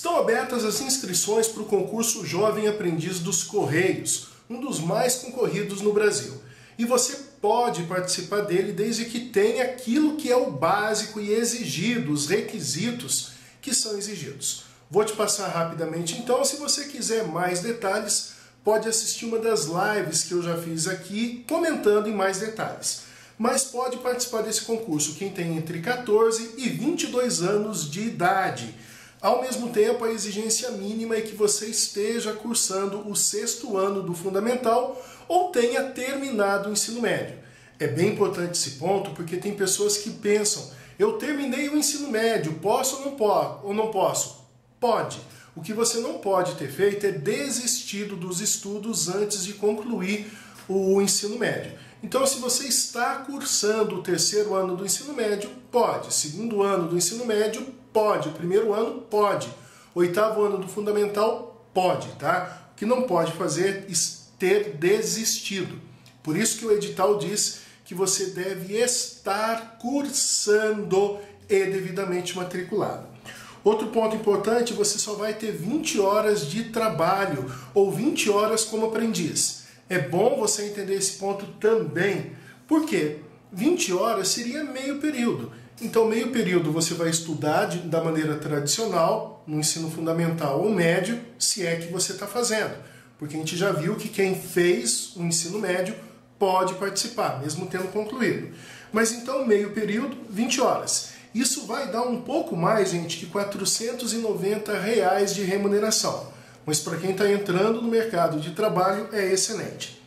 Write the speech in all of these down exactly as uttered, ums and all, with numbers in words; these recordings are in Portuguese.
Estão abertas as inscrições para o concurso Jovem Aprendiz dos Correios, um dos mais concorridos no Brasil. E você pode participar dele desde que tenha aquilo que é o básico e exigido, os requisitos que são exigidos. Vou te passar rapidamente então, se você quiser mais detalhes, pode assistir uma das lives que eu já fiz aqui, comentando em mais detalhes. Mas pode participar desse concurso quem tem entre quatorze e vinte e dois anos de idade. Ao mesmo tempo, a exigência mínima é que você esteja cursando o sexto ano do Fundamental ou tenha terminado o ensino médio. É bem importante esse ponto porque tem pessoas que pensam, eu terminei o ensino médio, posso ou não posso? Ou não posso? Pode. O que você não pode ter feito é desistido dos estudos antes de concluir o ensino médio. Então, se você está cursando o terceiro ano do ensino médio, pode. Segundo ano do ensino médio, pode. O primeiro ano, pode. Oitavo ano do fundamental, pode, tá? O que não pode fazer é ter desistido. Por isso que o edital diz que você deve estar cursando e devidamente matriculado. Outro ponto importante, você só vai ter vinte horas de trabalho ou vinte horas como aprendiz. É bom você entender esse ponto também. Por quê? vinte horas seria meio período. Então, meio período você vai estudar de, da maneira tradicional, no ensino fundamental ou médio, se é que você está fazendo. Porque a gente já viu que quem fez o ensino médio pode participar, mesmo tendo concluído. Mas então, meio período, vinte horas. Isso vai dar um pouco mais, gente, que quatrocentos e noventa reais de remuneração. Mas para quem está entrando no mercado de trabalho é excelente.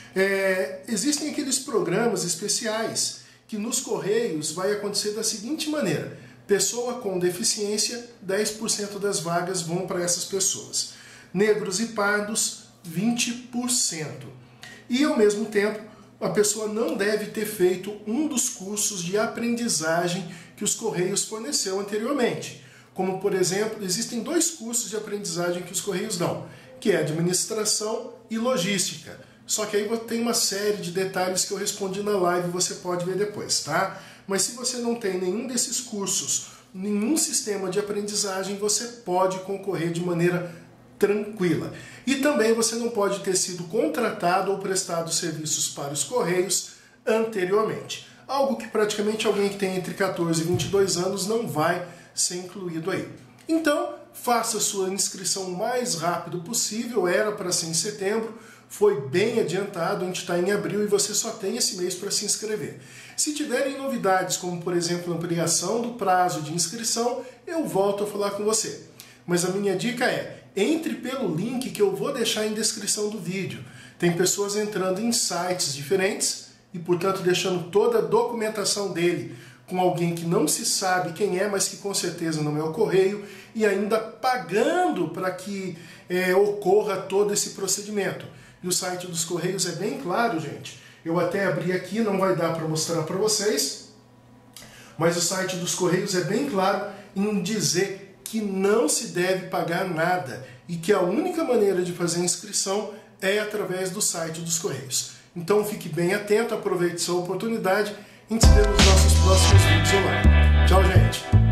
É, existem aqueles programas especiais que nos Correios vai acontecer da seguinte maneira. Pessoa com deficiência, dez por cento das vagas vão para essas pessoas. Negros e pardos, vinte por cento. E ao mesmo tempo, a pessoa não deve ter feito um dos cursos de aprendizagem que os Correios forneceu anteriormente. Como, por exemplo, existem dois cursos de aprendizagem que os Correios dão, que é administração e logística. Só que aí tem uma série de detalhes que eu respondi na live, você pode ver depois, tá? Mas se você não tem nenhum desses cursos, nenhum sistema de aprendizagem, você pode concorrer de maneira tranquila. E também você não pode ter sido contratado ou prestado serviços para os Correios anteriormente. Algo que praticamente alguém que tem entre quatorze e vinte e dois anos não vai ser incluído aí. Então, faça sua inscrição o mais rápido possível, era para ser em setembro, foi bem adiantado, a gente está em abril e você só tem esse mês para se inscrever. Se tiverem novidades, como por exemplo ampliação do prazo de inscrição, eu volto a falar com você. Mas a minha dica é, entre pelo link que eu vou deixar em descrição do vídeo. Tem pessoas entrando em sites diferentes e, portanto, deixando toda a documentação dele com alguém que não se sabe quem é, mas que com certeza não é o Correio, e ainda pagando para que é, ocorra todo esse procedimento. E o site dos Correios é bem claro, gente. Eu até abri aqui, não vai dar para mostrar para vocês, mas o site dos Correios é bem claro em dizer que não se deve pagar nada e que a única maneira de fazer a inscrição é através do site dos Correios. Então fique bem atento, aproveite sua oportunidade. A gente se vê nos nossos próximos vídeos online. Tchau, gente!